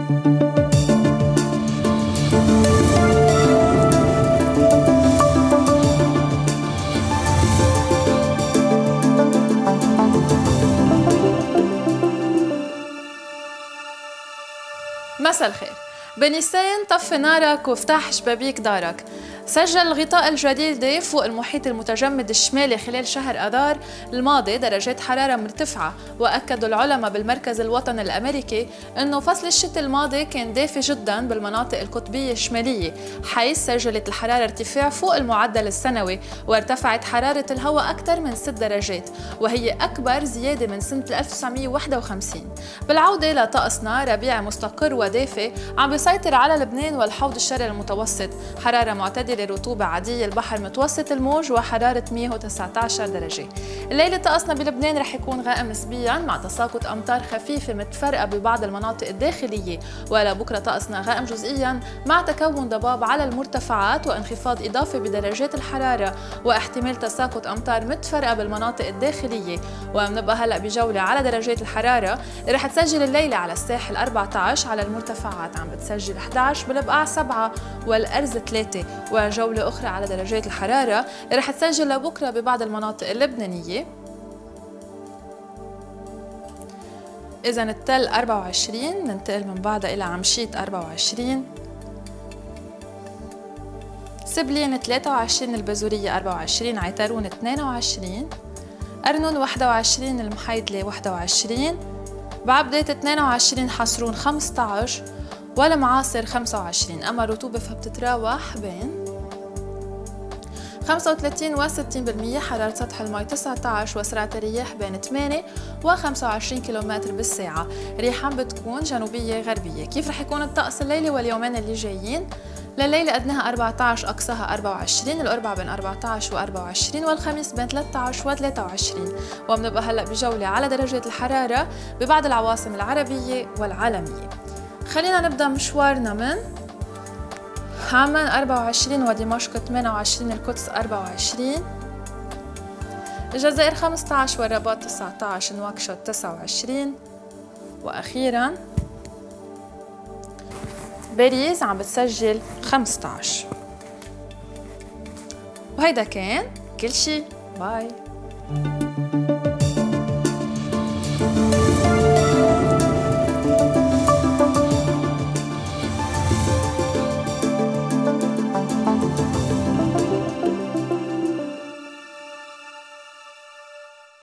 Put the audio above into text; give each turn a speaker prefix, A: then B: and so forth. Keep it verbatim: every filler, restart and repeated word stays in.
A: مساء الخير. بنيسان طفي نارك وافتح شبابيك دارك. سجل الغطاء الجديد فوق المحيط المتجمد الشمالي خلال شهر آذار الماضي درجات حرارة مرتفعة، وأكدوا العلماء بالمركز الوطني الأمريكي أنه فصل الشتاء الماضي كان دافي جدا بالمناطق القطبية الشمالية، حيث سجلت الحرارة ارتفاع فوق المعدل السنوي، وارتفعت حرارة الهواء أكثر من ست درجات، وهي أكبر زيادة من سنة ألف وتسعمية وواحد وخمسين. بالعودة لطقسنا ربيع مستقر ودافي عم بيسيطر على لبنان والحوض الشرقي المتوسط، حرارة معتدلة، رطوبة عادية، البحر متوسط الموج، وحرارة مية وتسعة عشر درجة. الليلة طقسنا بلبنان رح يكون غائم نسبيا مع تساقط أمطار خفيفة متفرقة ببعض المناطق الداخلية، ولبكرة طقسنا غائم جزئيا مع تكون ضباب على المرتفعات وانخفاض إضافي بدرجات الحرارة واحتمال تساقط أمطار متفرقة بالمناطق الداخلية. ومنبقى هلأ بجولة على درجات الحرارة اللي رح تسجل الليلة على الساحل أربعة عشر، على المرتفعات عم بتسجل إحدى عشر، بالبقاع سبعة، والأرز ثلاثة. وجولة أخرى على درجات الحرارة اللي رح تسجل لبكرة ببعض المناطق اللبنانية. إذا التل أربعة وعشرين، ننتقل من بعدها إلى عمشيت أربعة وعشرين، سبلين ثلاثة وعشرين، البازورية أربعة وعشرين، عيترون اثنين وعشرين، أرنون واحد وعشرين، المحيدلة واحد وعشرين، بعبدات اثنين وعشرين، حصرون خمسة عشر، والمعاصر خمسة وعشرين. أما الرطوبة فبتتراوح بين خمسة وثلاثين و ستين بالمية، حرارة سطح الماء تسعة عشر، وسرعة الرياح بين ثمانية و خمسة وعشرين كيلومتر بالساعة. رياح عم بتكون جنوبية غربية. كيف رح يكون الطقس الليلة واليومين اللي جايين؟ لليلة أدناها أربعة عشر، أقصاها أربعة وعشرين، الأربعاء بين أربعة عشر و أربعة وعشرين، والخميس بين ثلاثة عشر و ثلاثة وعشرين. وبنبقى هلأ بجولة على درجات الحرارة ببعض العواصم العربية والعالمية. خلينا نبدأ مشوارنا من عمان أربعة وعشرين، ودمشق ثمانية وعشرين، القدس أربعة وعشرين، الجزائر خمسة عشر، والرباط تسعة عشر، نواكشوط تسعة وعشرين، وأخيراً باريس عم بتسجل خمسة عشر. وهيدا كان كل شي. باي.